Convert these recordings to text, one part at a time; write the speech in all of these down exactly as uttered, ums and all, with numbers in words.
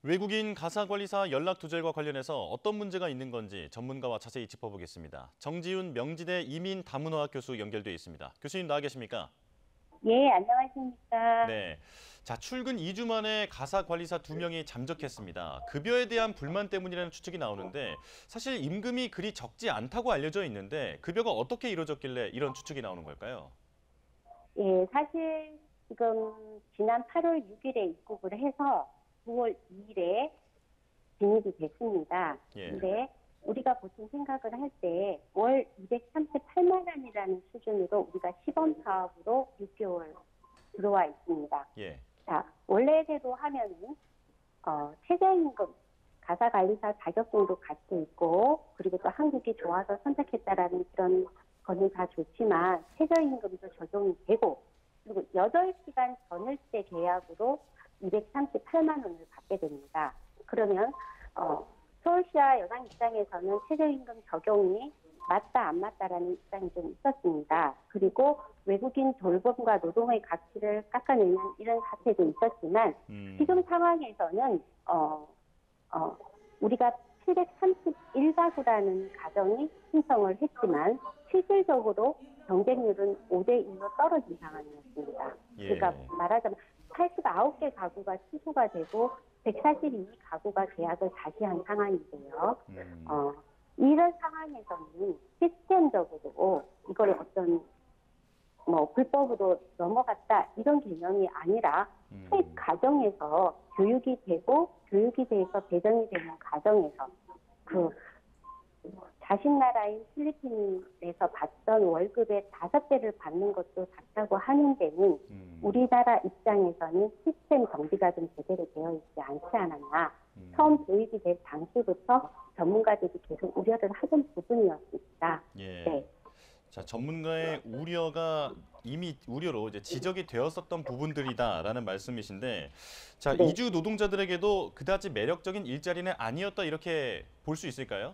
외국인 가사관리사 연락 두절과 관련해서 어떤 문제가 있는 건지 전문가와 자세히 짚어보겠습니다. 정지훈 명지대 이민다문어학 교수 연결돼 있습니다. 교수님 나와 계십니까? 예, 안녕하십니까. 네. 자, 출근 이 주 만에 가사관리사 두 명이 잠적했습니다. 급여에 대한 불만 때문이라는 추측이 나오는데 사실 임금이 그리 적지 않다고 알려져 있는데 급여가 어떻게 이루어졌길래 이런 추측이 나오는 걸까요? 예, 사실 지금 지난 팔월 육일에 입국을 해서 구월 이일에 진입이 됐습니다. 예. 근데 우리가 보통 생각을 할 때 월 이백삼십팔만 원이라는 수준으로 우리가 시범 사업으로 육 개월 들어와 있습니다. 예. 자, 원래대로 하면은 어, 최저임금 가사관리사 자격증도 갖고 있고 그리고 또 한국이 좋아서 선택했다라는 그런 거는 다 좋지만 최저임금도 적용이 되고 그리고 여덟 시간 전월세 계약으로 이백삼십팔만 원을 받게 됩니다. 그러면 어, 서울시와 여당 입장에서는 최저임금 적용이 맞다 안 맞다라는 입장이 좀 있었습니다. 그리고 외국인 돌봄과 노동의 가치를 깎아내는 이런 사태도 있었지만 음. 지금 상황에서는 어, 어, 우리가 칠백삼십일 가구라는 가정이 신청을 했지만 실질적으로 경쟁률은 오 대 일로 떨어진 상황이었습니다. 예. 그러니까 말하자면 팔십구 개 가구가 취소가 되고 백사십이 가구가 계약을 다시 한 상황인데요. 음. 어, 이런 상황에서는 시스템적으로 이걸 어떤 뭐 불법으로 넘어갔다 이런 개념이 아니라 음. 책 가정에서 교육이 되고 교육이 돼서 배정이 되는 가정에서 그 자신 나라인 필리핀에서 받던 월급의 다섯 배를 받는 것도 작다고 하는 데는 음. 우리나라 입장에서는 시스템 정비가 좀 제대로 되어 있지 않지 않았나. 음. 처음 도입이 된 당시부터 전문가들이 계속 우려를 하던 부분이었습니다. 예. 네. 자, 전문가의 우려가 이미 우려로 이제 지적이 되었었던 부분들이다라는 말씀이신데, 자, 네. 이주 노동자들에게도 그다지 매력적인 일자리는 아니었다 이렇게 볼 수 있을까요?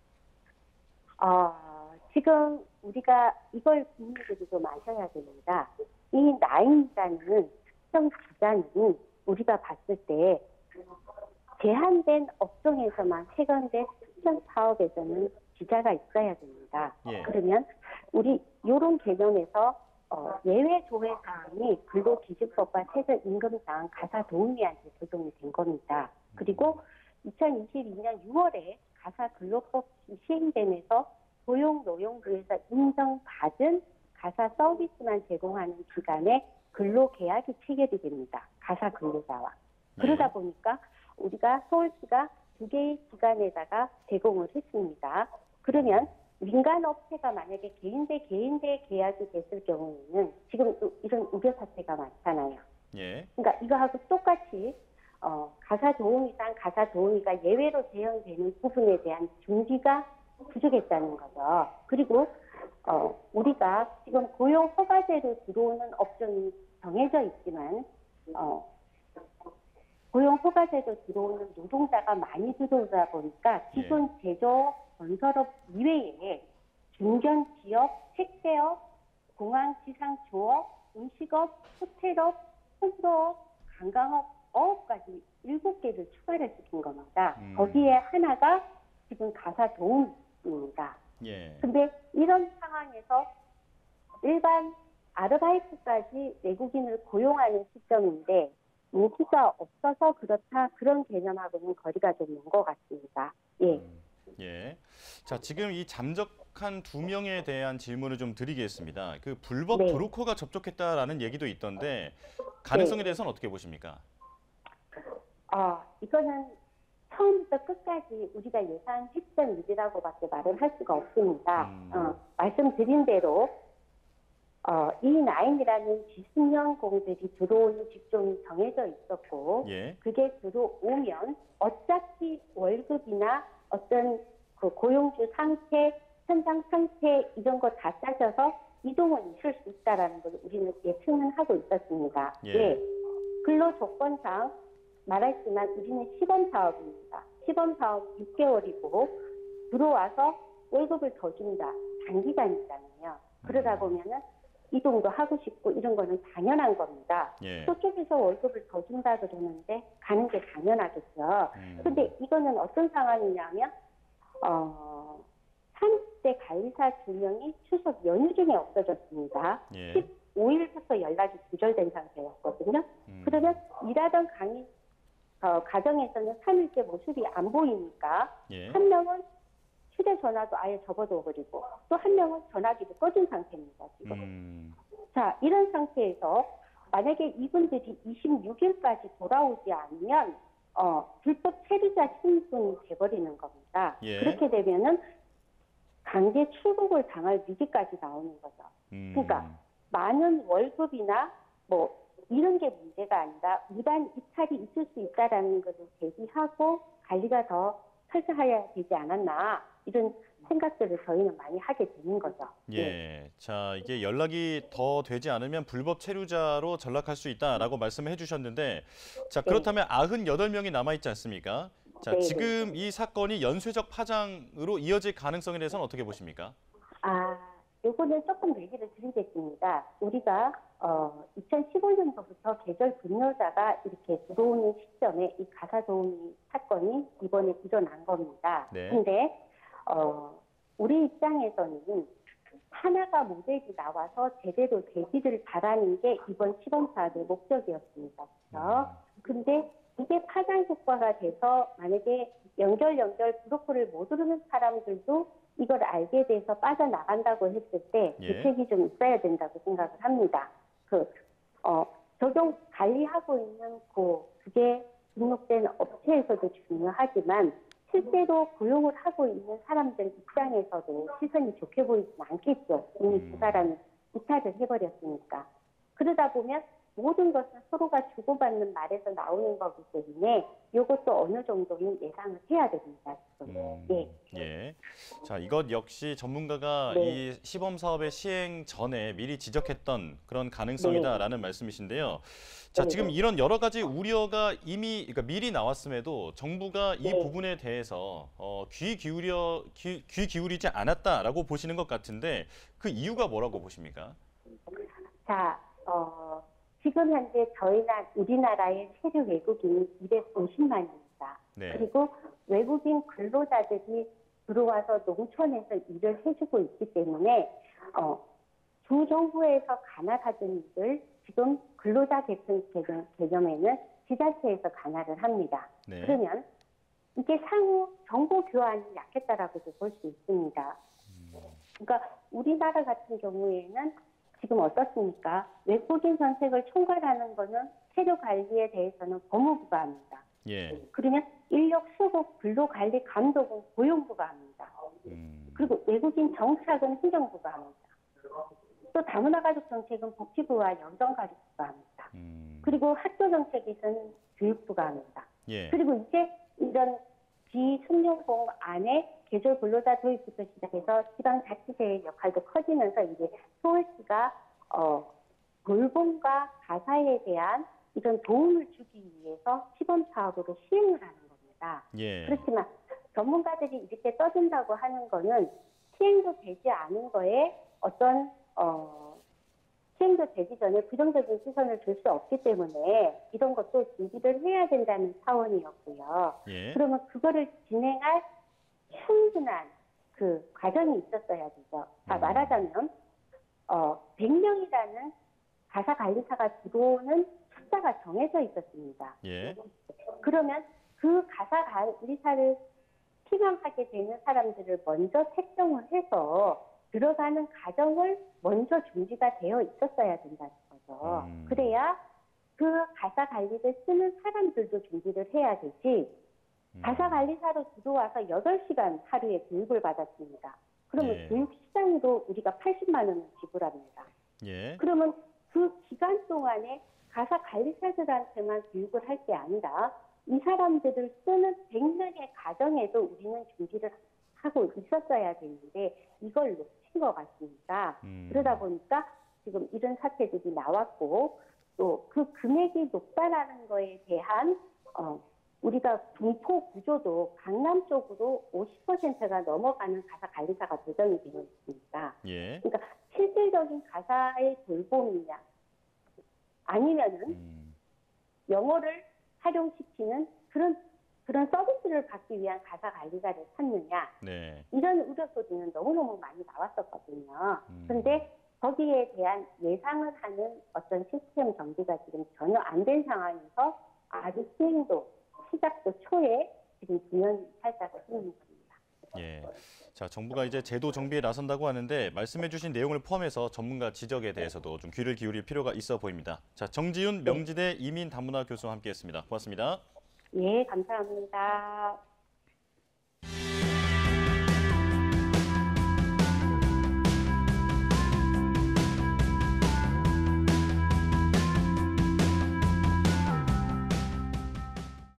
어, 지금 우리가 이걸 국민들이 좀 아셔야 됩니다. 이 나인이라는 특정 기간은 우리가 봤을 때 제한된 업종에서만 해당된 특정 사업에서는 비자가 있어야 됩니다. 예. 그러면 우리 이런 개념에서 어, 예외 조회 사항이 근로기준법과 최저임금상 가사도우미한테 적용이 된 겁니다. 그리고 이천이십이년 유월에 가사근로법이 시행되면서 고용노동부에서 인정받은 가사 서비스만 제공하는 기간에 근로계약이 체결이 됩니다. 가사 근로자와. 그러다 보니까 우리가 서울시가 두 개의 기간에다가 제공을 했습니다. 그러면 민간 업체가 만약에 개인 대 개인 대 계약이 됐을 경우에는 지금 이런 우려 사태가 많잖아요. 예. 그러니까 이거하고 똑같이 어, 가사도우미상 가사도우미가 예외로 제한되는 부분에 대한 준비가 부족했다는 거죠. 그리고 어, 우리가 지금 고용 허가제로 들어오는 업종이 정해져 있지만 어, 고용 허가제로 들어오는 노동자가 많이 들어오다 보니까 기존 제조업, 건설업 이외에 중견 기업, 택배업, 공항 지상 조업, 음식업, 호텔업, 홍보업, 관광업, 어업까지 일곱 개를 추가를 시킨 겁니다. 음. 거기에 하나가 지금 가사도우미입니다. 예. 근데 이런 상황에서 일반 아르바이트까지 외국인을 고용하는 시점인데 인기가 없어서 그렇다 그런 개념하고는 거리가 좀 먼 것 같습니다. 예. 음, 예. 자, 지금 이 잠적한 두 명에 대한 질문을 좀 드리겠습니다. 그 불법 네. 브로커가 접촉했다라는 얘기도 있던데 가능성에 네. 대해서는 어떻게 보십니까? 어, 이거는 처음부터 끝까지 우리가 예상했던 일이라고밖에 말을 할 수가 없습니다. 음. 어, 말씀드린 대로 어, 이 나인이라는 비숙련공들이 들어오는 직종이 정해져 있었고 예. 그게 들어오면 어차피 월급이나 어떤 그 고용주 상태, 현장 상태 이런 거 다 따져서 이동은 있을 수 있다라는 걸 우리는 예측은 하고 있었습니다. 예. 예. 근로조건상 말했지만 우리는 시범사업입니다. 시범사업 육 개월이고 들어와서 월급을 더 준다. 단기간이잖아요. 그러다 보면은 이동도 하고 싶고 이런 거는 당연한 겁니다. 예. 저쪽에서 월급을 더 준다 그러는데 가는 게 당연하겠죠. 음. 근데 이거는 어떤 상황이냐면 어, 삼십 대 관리사 두 명이 추석 연휴 중에 없어졌습니다. 예. 십오 일부터 연락이 두절된 상태였거든요. 음. 그러면 일하던 강의 어, 가정에서는 삼 일째 모습이 안 보이니까 예. 한 명은 휴대전화도 아예 접어둬버리고 또 한 명은 전화기도 꺼진 상태입니다. 지금. 음. 자, 이런 상태에서 만약에 이분들이 이십육 일까지 돌아오지 않으면 어, 불법 체류자 신분이 돼버리는 겁니다. 예. 그렇게 되면은 강제 출국을 당할 위기까지 나오는 거죠. 음. 그러니까 많은 월급이나 뭐 이런 게 문제가 아니라 무단 이탈이 있을 수 있다라는 것을 제기하고 관리가 더 철저해야 되지 않았나 이런 생각들을 저희는 많이 하게 되는 거죠. 예. 네. 자, 이게 연락이 더 되지 않으면 불법 체류자로 전락할 수 있다라고 말씀을 해주셨는데, 자, 그렇다면 구십팔 명이 남아있지 않습니까? 자, 네, 지금 이 사건이 연쇄적 파장으로 이어질 가능성에 대해서는 어떻게 보십니까? 아, 요거는 조금 얘기를 드리겠습니다. 우리가 어, 이천십오 년도부터 계절 근로자가 이렇게 들어오는 시점에 이 가사도우미 사건이 이번에 일어난 겁니다. 네. 근데 어, 우리 입장에서는 하나가 모델이 나와서 제대로 되기를 바라는 게 이번 시범 사업의 목적이었습니다. 그렇죠? 근데 이게 파장 효과가 돼서 만약에 연결 연결 브로커를 못 오르는 사람들도 이걸 알게 돼서 빠져나간다고 했을 때 예. 대책이 좀 있어야 된다고 생각을 합니다. 그, 어, 적용 관리하고 있는 그 그게 등록된 업체에서도 중요하지만 실제로 고용을 하고 있는 사람들 입장에서도 시선이 좋게 보이진 않겠죠. 이미 음. 그 사람이 이탈을 해버렸으니까. 그러다 보면 모든 것은 서로가 주고받는 말에서 나오는 거기 때문에 이것도 어느 정도는 예상을 해야 됩니다. 지금. 음, 예. 예. 자, 이것 역시 전문가가 네. 이 시범 사업의 시행 전에 미리 지적했던 그런 가능성이다라는 말씀이신데요. 자, 네. 지금 이런 여러 가지 우려가 이미 그러니까 미리 나왔음에도 정부가 이 네. 부분에 대해서 어, 귀 기울여 귀, 귀 기울이지 않았다라고 보시는 것 같은데 그 이유가 뭐라고 보십니까? 자, 어, 지금 현재 저희 나 우리나라의 세류 외국인이 이백오십만입니다. 네. 그리고 외국인 근로자들이 들어와서 농촌에서 일을 해주고 있기 때문에 어, 주 정부에서 관할하던 일을 지금 근로자 계층 개념, 개념에는 지자체에서 관할을 합니다. 네. 그러면 이게 향후 정보 교환이 약했다라고도 볼 수 있습니다. 그러니까 우리나라 같은 경우에는 지금 어떻습니까? 외국인 선택을 총괄하는 거는 세류 관리에 대해서는 법무부가 합니다. 예. 그러면 인력 수급 근로관리 감독은 고용부가 합니다. 음. 그리고 외국인 정착은 행정부가 합니다. 또 다문화 가족 정책은 복지부와 여성가족부가 합니다. 음. 그리고 학교 정책에서는 교육부가 합니다. 예. 그리고 이제 이런 비숙련공 안에 계절 근로자 도입부터 시작해서 지방자치제의 역할도 커지면서 이제 서울시가 어, 돌봄과 가사에 대한 이런 도움을 주기 위해서 시범 사업으로 시행을 하는 겁니다. 예. 그렇지만 전문가들이 이렇게 떠든다고 하는 거는 시행도 되지 않은 거에 어떤 어, 시행도 되기 전에 부정적인 시선을 줄 수 없기 때문에 이런 것도 준비를 해야 된다는 차원이었고요. 예. 그러면 그거를 진행할 충분한 그 과정이 있었어야 되죠. 자, 음. 말하자면 어, 백 명이라는 가사 관리사가 들어오는 숫자가 정해져 있었습니다. 예. 그러면 그 가사 관리사를 희망하게 되는 사람들을 먼저 책정을 해서 들어가는 과정을 먼저 준비가 되어 있었어야 된다는 거죠. 음. 그래야 그 가사 관리를 쓰는 사람들도 준비를 해야 되지. 음. 가사 관리사로 들어와서 여덟 시간 하루에 교육을 받았습니다. 그러면 예. 교육 시장으로 우리가 팔십만 원을 지불합니다. 예. 그러면 그 기간 동안에 가사 관리사들한테만 교육을 할 게 아니라 이 사람들을 쓰는 백 명의 과정에도 우리는 준비를 하고 있었어야 되는데 이걸 놓친 것 같습니다. 음. 그러다 보니까 지금 이런 사태들이 나왔고 또 그 금액이 높다라는 거에 대한 어, 우리가 분포 구조도 강남 쪽으로 오십 퍼센트가 넘어가는 가사 관리사가 조정이 되어 있습니다. 예. 그러니까 실질적인 가사의 돌봄이냐, 아니면은 음, 영어를 활용시키는 그런 그런 서비스를 받기 위한 가사 관리자를 찾느냐, 네. 이런 우려 소리는 너무너무 많이 나왔었거든요. 음. 그런데 거기에 대한 예상을 하는 어떤 시스템 정비가 지금 전혀 안 된 상황에서 아직 시행도 시작도 초에 지금 진행 살짝을 쓰는 겁니다. 예. 자, 정부가 이제 제도 정비에 나선다고 하는데 말씀해주신 내용을 포함해서 전문가 지적에 대해서도 좀 귀를 기울일 필요가 있어 보입니다. 자, 정지윤 명지대 이민다문화 교수와 함께했습니다. 고맙습니다. 예, 감사합니다.